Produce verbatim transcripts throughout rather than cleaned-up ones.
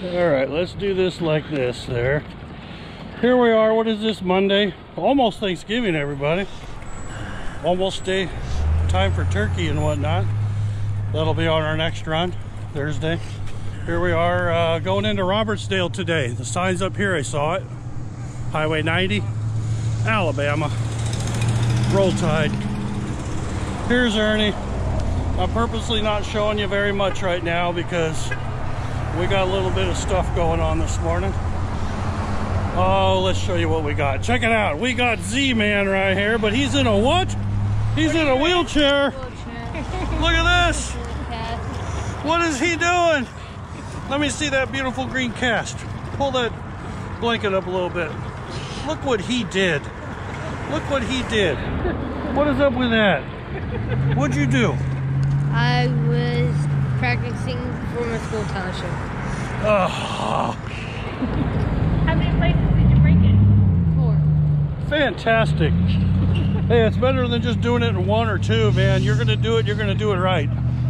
All right, let's do this like this there. Here we are. What is this, Monday? Almost Thanksgiving, everybody. Almost day time for turkey and whatnot. That'll be on our next run, Thursday. Here we are uh, going into Robertsdale today. The sign's up here, I saw it. Highway ninety, Alabama. Roll Tide. Here's Ernie. I'm purposely not showing you very much right now because we got a little bit of stuff going on this morning. Oh, let's show you what we got. Check it out. We got Z-Man right here, but he's in a what? He's in a wheelchair. Look at this. What is he doing? Let me see that beautiful green cast. Pull that blanket up a little bit. Look what he did. Look what he did. What is up with that? What'd you do? I was practicing for my school talent show. Oh. How many places did you break it? Four. Fantastic. Hey, it's better than just doing it in one or two, man. You're gonna do it, you're gonna do it right.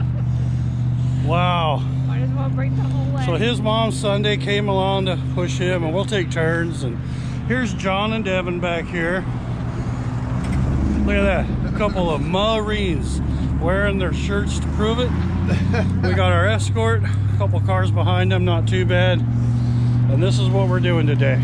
Wow. Might as well break the whole leg. So his mom Sunday came along to push him, and we'll take turns. And here's John and Devin back here. Look at that, a couple of Marines wearing their shirts to prove it. We got our escort, a couple cars behind them, not too bad. And this is what we're doing today.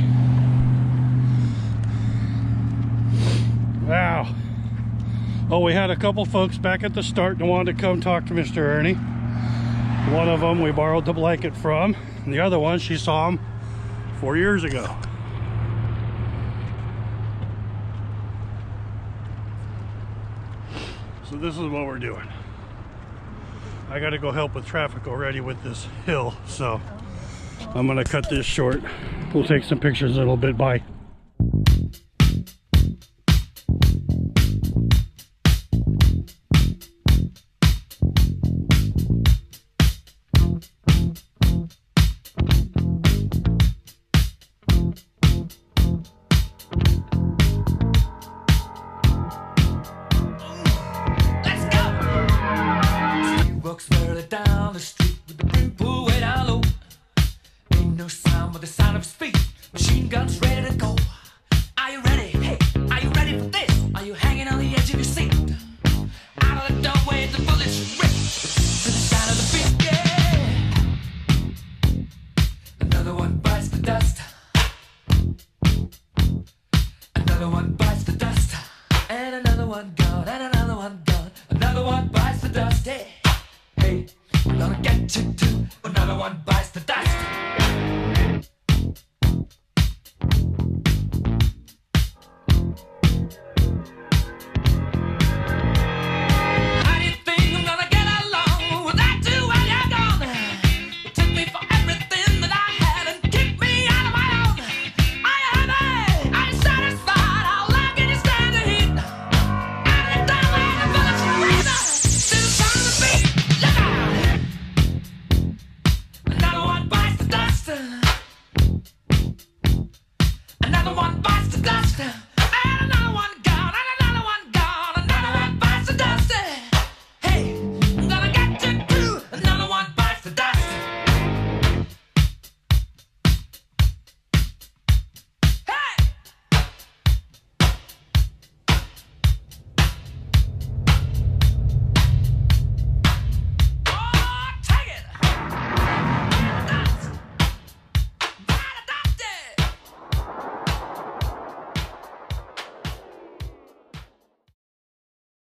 Wow. Oh, we had a couple folks back at the start that wanted to come talk to Mister Ernie. One of them we borrowed the blanket from, and the other one she saw him four years ago. So this is what we're doing. I got to go help with traffic already with this hill, so I'm gonna cut this short. We'll take some pictures in a little bit. Bye. Down the street with the brim pulled way down low. Ain't no sound but the sound of his feet. Machine guns ready to go. Are you ready? Hey, are you ready for this? Are you hanging on the edge of your seat? Out of the doorway, the bullets rip to the sound of the beat. Yeah. Another one bites the dust. Another one bites the dust. And another one gone. And another one gone. Another one bites the dust. Hey. Hey, we're gonna get you too. Another one bites the dust.